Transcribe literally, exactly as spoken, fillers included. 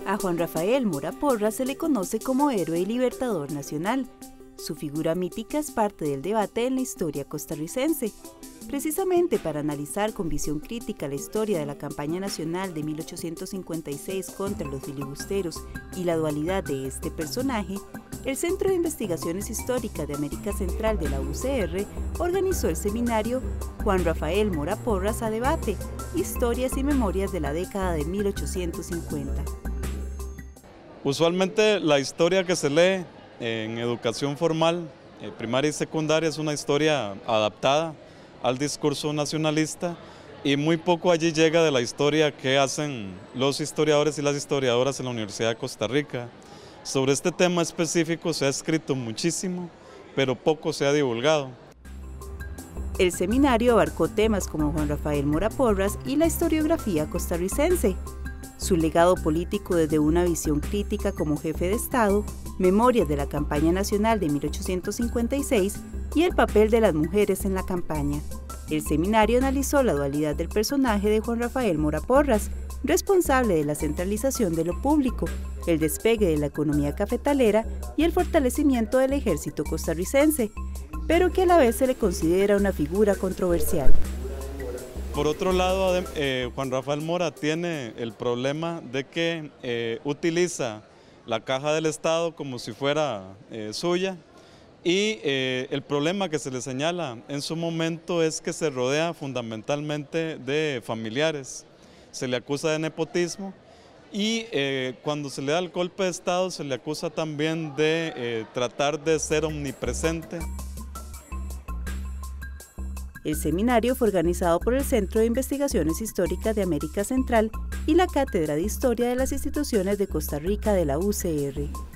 A Juan Rafael Mora Porras se le conoce como héroe y libertador nacional. Su figura mítica es parte del debate en la historia costarricense. Precisamente para analizar con visión crítica la historia de la campaña nacional de mil ochocientos cincuenta y seis contra los filibusteros y la dualidad de este personaje, el Centro de Investigaciones Históricas de América Central de la U C R organizó el seminario Juan Rafael Mora Porras a debate, historias y memorias de la década de mil ochocientos cincuenta. Usualmente la historia que se lee en educación formal, eh, primaria y secundaria, es una historia adaptada al discurso nacionalista y muy poco allí llega de la historia que hacen los historiadores y las historiadoras en la Universidad de Costa Rica. Sobre este tema específico se ha escrito muchísimo, pero poco se ha divulgado. El seminario abarcó temas como Juan Rafael Mora Porras y la historiografía costarricense, su legado político desde una visión crítica como jefe de Estado, memorias de la campaña nacional de mil ochocientos cincuenta y seis y el papel de las mujeres en la campaña. El seminario analizó la dualidad del personaje de Juan Rafael Mora Porras, responsable de la centralización de lo público, el despegue de la economía cafetalera y el fortalecimiento del ejército costarricense, pero que a la vez se le considera una figura controversial. Por otro lado, eh, Juan Rafael Mora tiene el problema de que eh, utiliza la caja del Estado como si fuera eh, suya y eh, el problema que se le señala en su momento es que se rodea fundamentalmente de familiares. Se le acusa de nepotismo y eh, cuando se le da el golpe de Estado se le acusa también de eh, tratar de ser omnipresente. El seminario fue organizado por el Centro de Investigaciones Históricas de América Central y la Cátedra de Historia de las Instituciones de Costa Rica de la U C R.